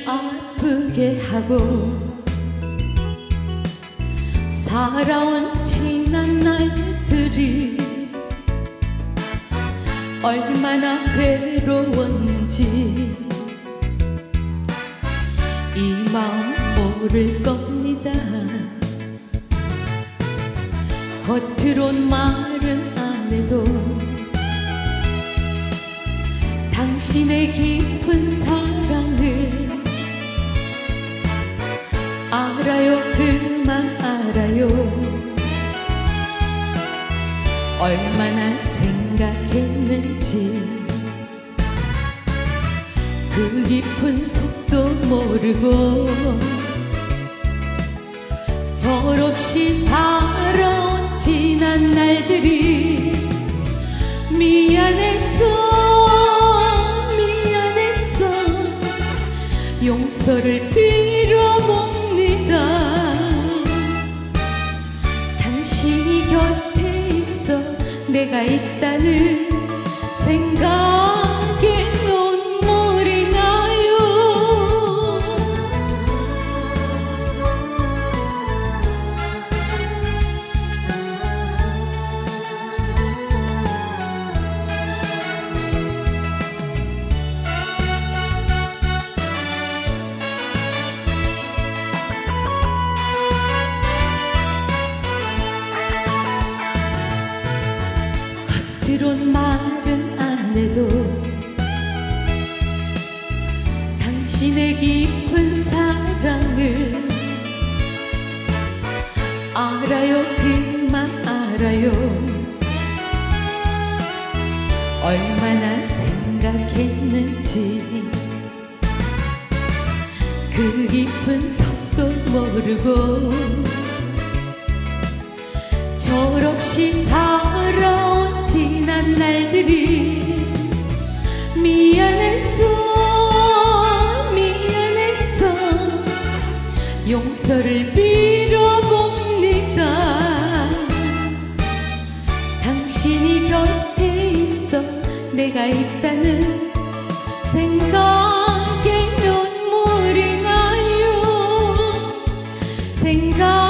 아프게 하고 살아온 지난 날들이 얼마나 괴로웠는지 이 마음 모를 겁니다. 겉으론 말은 안 해도 당신의 깊은 사랑을 알아요, 그만 알아요. 얼마나 생각했는지 그 깊은 속도 모르고 철없이 살아온 지난 날들이 미안했어, 미안했어. 용서를 빌어봅니다. 당신이 곁에 있어 내가 있다는 생각에 눈물이 나요. 겉으론 말은 안 해도 당신의 깊은 사랑을 알아요, 그만 알아요. 얼마나 생각했는지 그 깊은 속도 모르고 철없이 살아온 지난 날들이 미안했어, 미안했어. 용서를 빌어봅니다. 당신이 곁에 있어 내가 있다는 생각에 눈물이 나요. 생각